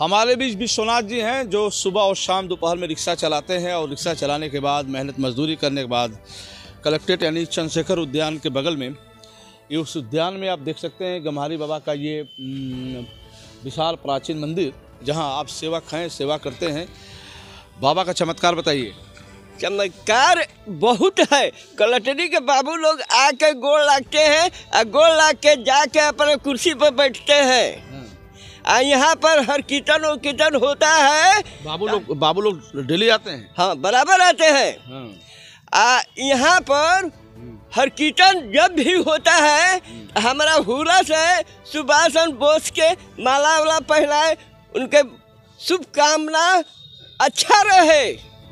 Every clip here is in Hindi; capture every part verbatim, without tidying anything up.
हमारे बीच विश्वनाथ जी हैं जो सुबह और शाम दोपहर में रिक्शा चलाते हैं और रिक्शा चलाने के बाद मेहनत मजदूरी करने के बाद कलेक्ट्रेट यानी चंद्रशेखर उद्यान के बगल में ये उस उद्यान में आप देख सकते हैं गम्हारी बाबा का ये विशाल प्राचीन मंदिर जहां आप सेवक हैं, सेवा करते हैं। बाबा का चमत्कार बताइए। चमत्कार बहुत है। कलेक्ट्री के बाबू लोग आके गोड़ लागते हैं और गोड़ लाग के जाके अपने कुर्सी पर बैठते हैं। आ यहाँ पर हर कीर्तन और कीर्तन होता है। बाबू लोग बाबू लोग डेली आते हैं। हाँ, बराबर आते हैं। हाँ। आ यहाँ पर हर कीर्तन जब भी होता है हमारा हुरा से सुभाष चंद्र बोस के माला वाला पहनाए, उनके शुभकामना अच्छा रहे।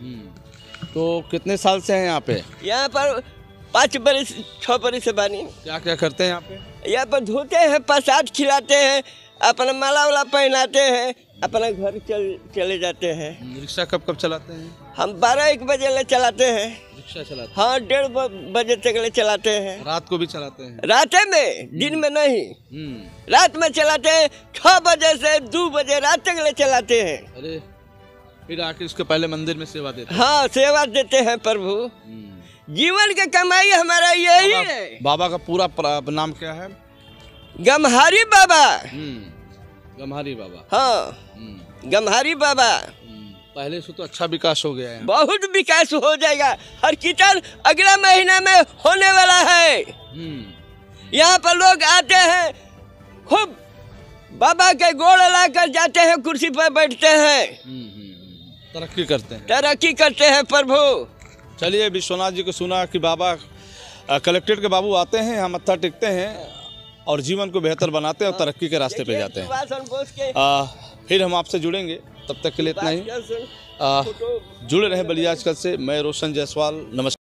तो कितने साल से हैं यहाँ पे? यहाँ पर पाँच बरस छः बरस से बानी। क्या क्या करते हैं यहाँ पे? यहाँ पर धोते हैं, प्रसाद खिलाते हैं, अपना माला वाला पहनाते हैं, अपना घर चल चले जाते हैं। रिक्शा कब कब चलाते हैं? हम बारह एक बजे ले चलाते हैं। रिक्शा चलाते हैं? हाँ, डेढ़ बजे तक ले चलाते हैं। रात को भी चलाते हैं? रात में, दिन में नहीं। रात में चलाते हैं, छः बजे से दो बजे रात तक ले चलाते हैं। अरे फिर आके उसके पहले मंदिर में सेवा देते हैं? हाँ, सेवा देते हैं प्रभु। जीवन की कमाई हमारा यही है। बाबा का पूरा नाम क्या है? गम्हारी बाबा। गम्हारी बाबा। हाँ, गम्हारी बाबा। पहले से तो अच्छा विकास हो गया है। बहुत विकास हो जाएगा। हर कीर्तन अगला महीना में होने वाला है। यहाँ पर लोग आते हैं, खूब बाबा के गोड़ लाकर जाते हैं, कुर्सी पर बैठते हैं, तरक्की करते हैं तरक्की करते हैं प्रभु। चलिए, विश्वनाथ जी को सुना कि बाबा कलेक्ट्रेट के बाबू आते हैं, यहाँ मत्था टेकते हैं और जीवन को बेहतर बनाते हैं और तरक्की के रास्ते पे जाते हैं। आ, फिर हम आपसे जुड़ेंगे, तब तक के लिए इतना ही। आ, जुड़े रहे बलिया आजकल से। मैं रोशन जायसवाल, नमस्कार।